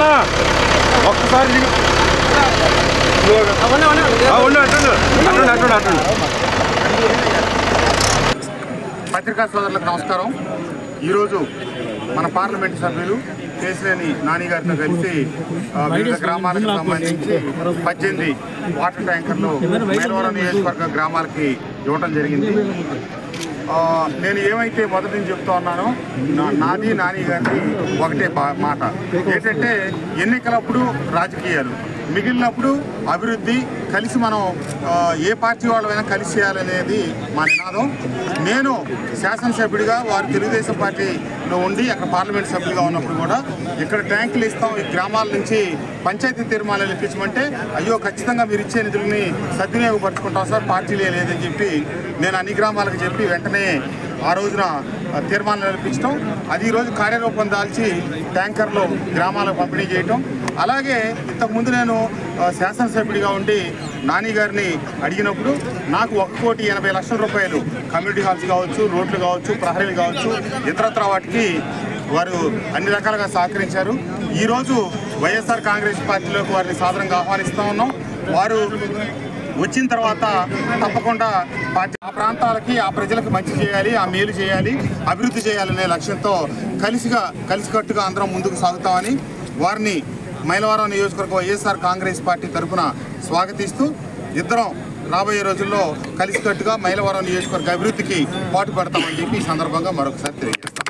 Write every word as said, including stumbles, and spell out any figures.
ఒక్కసారి పత్రికా సోదరులకు నమస్కారం. ఈరోజు మన పార్లమెంటు సభ్యులు కేశినేని నాని గారితో కలిసి వివిధ గ్రామాలకు సంబంధించి పద్దెనిమిది వాటర్ ట్యాంకర్లు మైలవరం నియోజకవర్గ గ్రామాలకి ఇవ్వటం జరిగింది. నేను ఏమైతే మొదటి నుంచి చెప్తా ఉన్నానో నాది నాని గారిది ఒకటే మాట ఏంటంటే, ఎన్నికలప్పుడు రాజకీయాలు, మిగిలినప్పుడు అభివృద్ధి, కలిసి మనం ఏ పార్టీ వాళ్ళమైనా కలిసి చేయాలనేది మా నినాదం. నేను శాసనసభ్యుడిగా వారు తెలుగుదేశం పార్టీలో ఉండి అక్కడ పార్లమెంట్ సభ్యులుగా ఉన్నప్పుడు కూడా ఇక్కడ ట్యాంకులు ఇస్తాం, ఈ గ్రామాల నుంచి పంచాయతీ తీర్మానాలు ఇప్పించమంటే అయ్యో ఖచ్చితంగా మీరు ఇచ్చే నిధులని సద్వినియోగపరుచుకుంటాం సార్, పార్టీలే లేదని చెప్పి నేను అన్ని గ్రామాలకు చెప్పి వెంటనే ఆ రోజున తీర్మానాలు ఇప్పించడం, అది ఈరోజు కార్యరూపం దాల్చి ట్యాంకర్లు గ్రామాలకు పంపిణీ చేయటం. అలాగే ఇంతకుముందు నేను శాసనసభ్యుడిగా ఉండి నాని గారిని అడిగినప్పుడు నాకు ఒక కోటి ఎనభై లక్షల రూపాయలు కమ్యూనిటీ హాల్స్ కావచ్చు, రోడ్లు కావచ్చు, ప్రహరీలు కావచ్చు, ఇతరత్ర వాటికి వారు అన్ని రకాలుగా సహకరించారు. ఈరోజు వైఎస్ఆర్ కాంగ్రెస్ పార్టీలోకి వారిని సాధారణంగా ఆహ్వానిస్తూ ఉన్నాం. వారు వచ్చిన తర్వాత తప్పకుండా పార్టీ ఆ ప్రాంతాలకి, ఆ ప్రజలకు మంచి చేయాలి, ఆ మేలు చేయాలి, అభివృద్ధి చేయాలనే లక్ష్యంతో కలిసిగా కలిసికట్టుగా అందరం ముందుకు సాగుతామని వారిని మైలవరం నియోజకవర్గ వైఎస్ఆర్ కాంగ్రెస్ పార్టీ తరఫున స్వాగతిస్తూ ఇద్దరం రాబోయే రోజుల్లో కలిసికట్టుగా మైలవరం నియోజకవర్గ అభివృద్ధికి పాటుపడతామని చెప్పి ఈ సందర్భంగా మరొకసారి తెలియజేస్తాం.